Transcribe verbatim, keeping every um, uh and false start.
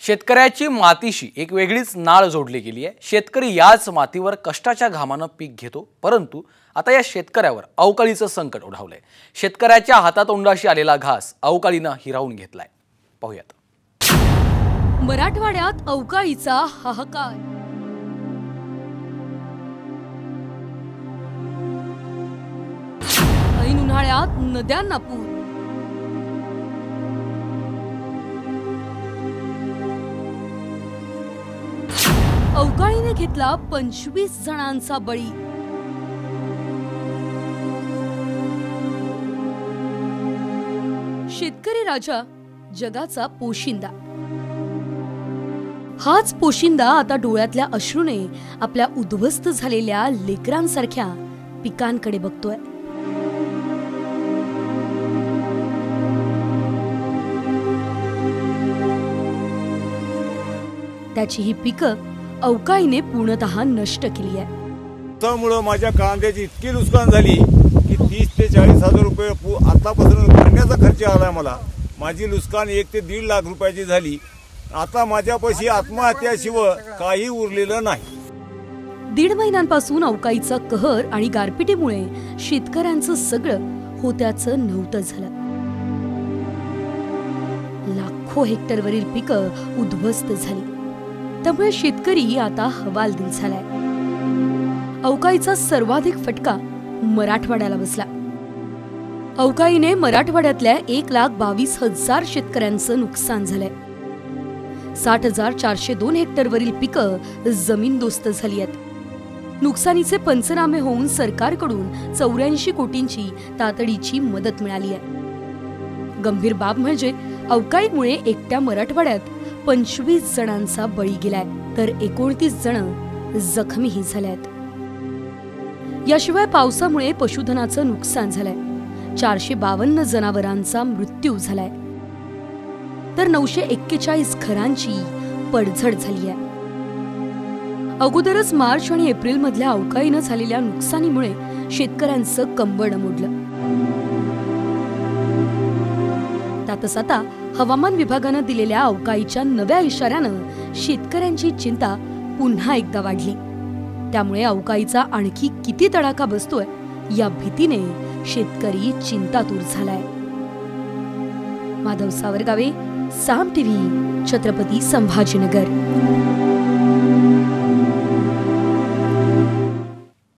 शेतकऱ्याची मातीशी एक वेगळीच नाळ जोडली गेली आहे। शेतकरी याच मातीवर कष्टाच्या घामानं पीक घेतो, परंतु आता या शेतकऱ्यावर अवकाळीचं संकट ओढावलंय। शेतकऱ्याच्या हातातोंडाशी आलेला घास अवकाळीनं हिरावून घेतलाय। पाहूयात। मराठवाड्यात अवकाळीचा हाहाकार। ऐन उन्हाळ्यात नद्यांना पूर। अवकाळीने घेतला पंचवीस जणांचा बळी। शेतकरी राजा जगाचा पोशिंदा। हाच पोशिंदा आता डोळ्यातल्या अश्रूने आपल्या उद्ध्वस्त झालेल्या लेकरांसारख्या पिकांकडे बघतोय। त्याची ही पिकं अवकाळीने पूर्णतः नष्ट केली आहे। त्यामुळे माझ्या कांद्याची इतकी नुकसान झाली की तीस ते चाळीस हजार रुपये आतापासून भरण्याचा खर्च आलाय मला। माझी नुकसान एक ते दीड लाख रुपयाची झाली। आता माझ्यापाशी आत्महत्याशिवाय काही उरलेलं नाही। दीड महिन्यांपासून अवकाळीचा कहर आणि गारपिटीमुळे शेतकऱ्यांचं सगळं होत्याचं नव्हतं झालं। लाखो हेक्टरवरील पिकं उद्ध्वस्त झाली। त्यामुळे शेतकरी आता हवालदिल झालाय। अवकाळीचा सर्वाधिक फटका मराठवाड्याला बसला। अवकाळीने मराठवाड्यातल्या एक लाख बावीस हजार शेतकऱ्यांचं नुकसान झालंय। साठ हजार चारशे दोन हेक्टरवरील पिकं जमीनदोस्त झाली आहेत। नुकसानीचे पंचनामे होऊन सरकारकडून चौऱ्याऐंशी कोटींची तातडीची मदत मिळाली आहे। गंभीर बाब म्हणजे अवकाळीमुळे एकट्या मराठवाड्यात पंचवीस जणांचा बळी गेलाय, तर एकोणतीस जण जखमीही झाल्यात। याशिवाय पावसामुळे पशुधनाचं नुकसान झालंय। चारशे बावन्न जनावरांचा मृत्यू झालाय, तर नऊशे एक्केचाळीस घरांची पडझड झाली आहे। अगोदरच मार्च आणि एप्रिल मधल्या अवकाळीनं झालेल्या नुकसानीमुळे शेतकऱ्यांचं कंबरड मोडलं। त्यातच आता हवामान विभागानं दिलेल्या अवकाळीच्या नव्या इशाऱ्यानं शेतकऱ्यांची चिंता पुन्हा एकदा वाढली। त्यामुळे अवकाळीचा आणखी किती तडाखा बसतोय या भीतीने शेतकरी चिंतातूर झालाय। माधव सावरगावे, साम टीव्ही, छत्रपती संभाजीनगर।